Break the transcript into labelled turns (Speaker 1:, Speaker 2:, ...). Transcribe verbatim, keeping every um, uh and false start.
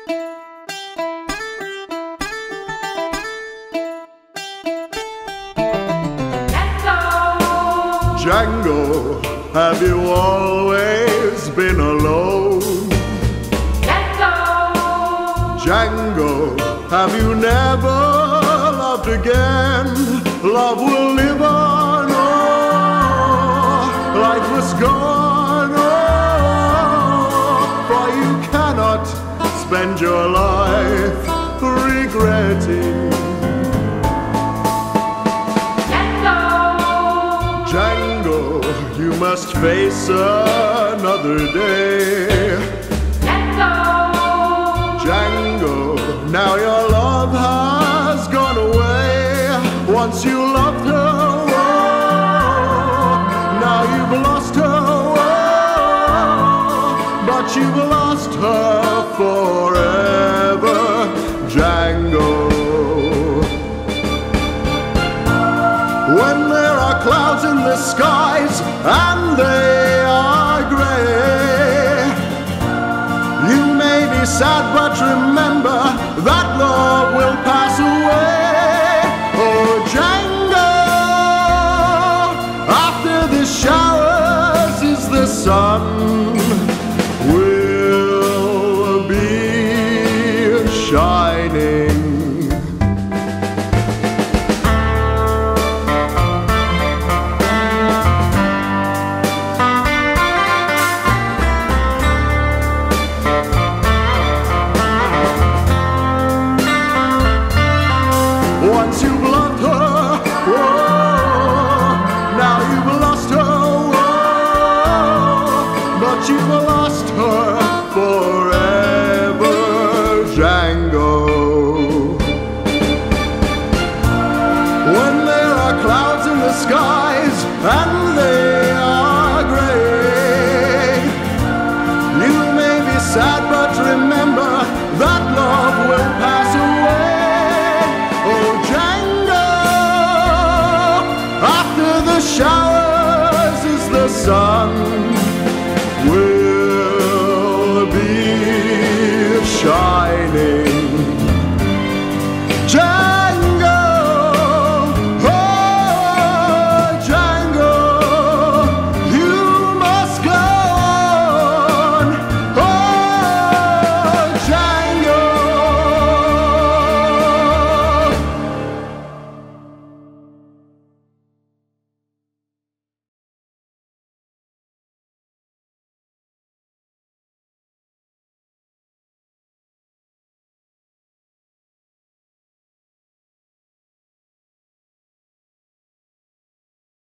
Speaker 1: Django, have you always been alone? Django, Django, have you never loved again? Love will live on, oh, life was gone, oh, for you cannot spend your life regretting. Django, you must face another day. Django, now your love has gone away. Once you loved her, oh, now you've lost her, oh, but you've lost her forever, Django. When there are clouds in the skies and they are gray, you may be sad, but remember that love will pass away. Oh, Django, after the showers is the sun will be shining. Once you've loved her, oh, now you've lost her, oh, but you've lost her forever, Django. When there are clouds in the skies and they are gray, you may be sad, but remember that love will pass away. Oh, Django, after the showers is the sun will be shining.